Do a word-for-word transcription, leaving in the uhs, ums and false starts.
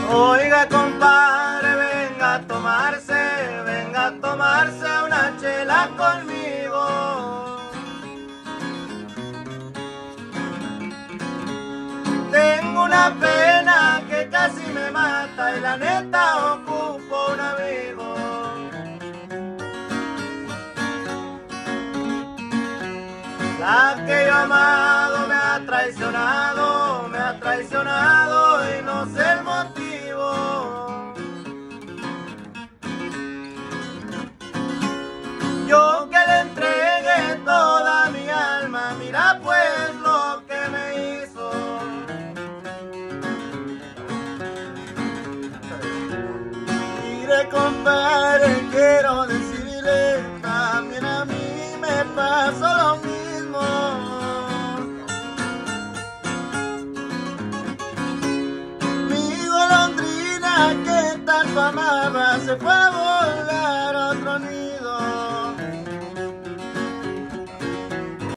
Oiga, compadre, venga a tomarse, venga a tomarse una chela conmigo. Tengo una pena que casi me mata y la neta ocupo un amigo. La que yo he amado me ha traicionado, me ha traicionado y no sé el motivo. Yo que le entregué toda mi alma, mira pues lo que me hizo. Mire, compadre, quiero decirle, también a mí me pasó lo mismo. Mi golondrina que tanto amaba se fue a volar.